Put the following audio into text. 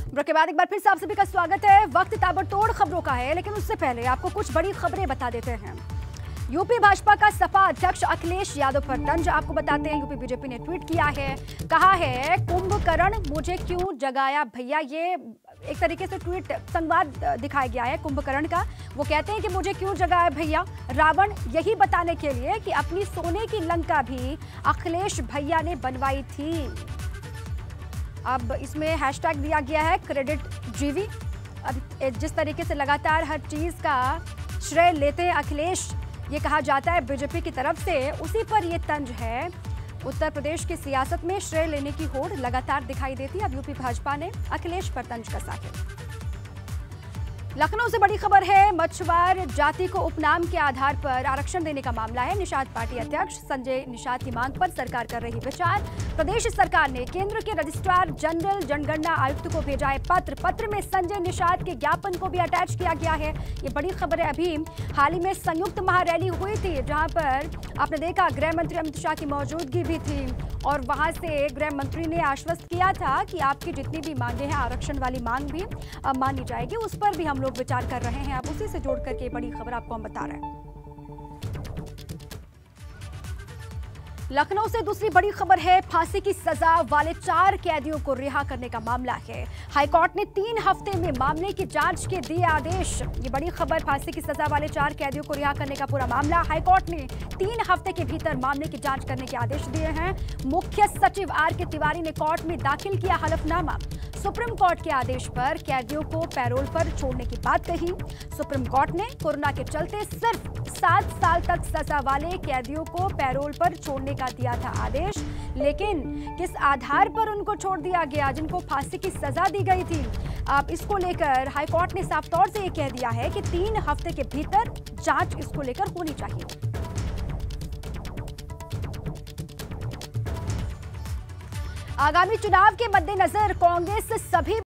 Break के बाद एक बार फिर से आप सभी का स्वागत है। वक्त ताबड़तोड़ खबरों का है, लेकिन उससे पहले आपको कुछ बड़ी खबरें बता देते हैं। यूपी भाजपा का सपा अध्यक्ष अखिलेश यादव पर तंज आपको बताते हैं। यूपी बीजेपी ने ट्वीट किया है, कहा है कुंभकर्ण मुझे क्यों जगाया भैया। ये एक तरीके से ट्वीट संवाद दिखाया गया है कुंभकर्ण का। वो कहते हैं कि मुझे क्यों जगाया भैया, रावण यही बताने के लिए कि अपनी सोने की लंका भी अखिलेश भैया ने बनवाई थी। अब इसमें हैशटैग दिया गया है क्रेडिट जीवी। अब जिस तरीके से लगातार हर चीज का श्रेय लेते हैं अखिलेश, ये कहा जाता है बीजेपी की तरफ से, उसी पर ये तंज है। उत्तर प्रदेश की सियासत में श्रेय लेने की होड़ लगातार दिखाई देती है। अब यूपी भाजपा ने अखिलेश पर तंज कसा है। लखनऊ से बड़ी खबर है, मछुआर जाति को उपनाम के आधार पर आरक्षण देने का मामला है। निषाद पार्टी अध्यक्ष संजय निषाद की मांग पर सरकार कर रही विचार। प्रदेश सरकार ने केंद्र के रजिस्ट्रार जनरल जनगणना आयुक्त को भेजा है पत्र में संजय निषाद के ज्ञापन को भी अटैच किया गया है। ये बड़ी खबर है। अभी हाल ही में संयुक्त महारैली हुई थी, जहां पर आपने देखा गृह मंत्री अमित शाह की मौजूदगी भी थी और वहां से गृह मंत्री ने आश्वस्त किया था कि आपकी जितनी भी मांगे हैं, आरक्षण वाली मांग भी मानी जाएगी। उस पर भी हम लोग विचार कर रहे हैं। अब उसी से जोड़ करके बड़ी खबर आपको हम बता रहे हैं। लखनऊ से दूसरी बड़ी खबर है, फांसी की सजा वाले 4 कैदियों को रिहा करने का मामला है। हाईकोर्ट ने 3 हफ्ते में मामले की जांच के दिए आदेश। ये बड़ी खबर, फांसी की सजा वाले 4 कैदियों को रिहा करने का पूरा मामला हाईकोर्ट ने 3 हफ्ते के भीतर मामले की जांच करने के आदेश दिए हैं। मुख्य सचिव आर.के. तिवारी ने कोर्ट में दाखिल किया हलफनामा। सुप्रीम कोर्ट के आदेश पर कैदियों को पैरोल पर छोड़ने की बात कही। सुप्रीम कोर्ट ने कोरोना के चलते सिर्फ 7 साल तक सजा वाले कैदियों को पैरोल पर छोड़ने का दिया था आदेश, लेकिन किस आधार पर उनको छोड़ दिया गया जिनको फांसी की सजा दी गई थी। अब इसको लेकर हाईकोर्ट ने साफ तौर से ये कह दिया है कि 3 हफ्ते के भीतर जांच इसको लेकर होनी चाहिए। आगामी चुनाव के मद्देनजर कांग्रेस सभी